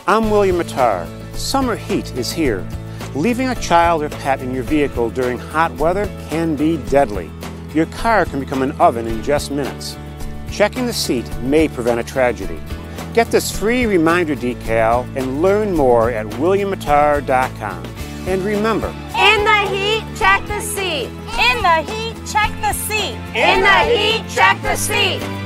I'm William Mattar. Summer heat is here. Leaving a child or pet in your vehicle during hot weather can be deadly. Your car can become an oven in just minutes. Checking the seat may prevent a tragedy. Get this free reminder decal and learn more at williammattar.com. And remember, in the heat, check the seat. In the heat, check the seat. In the heat, check the seat.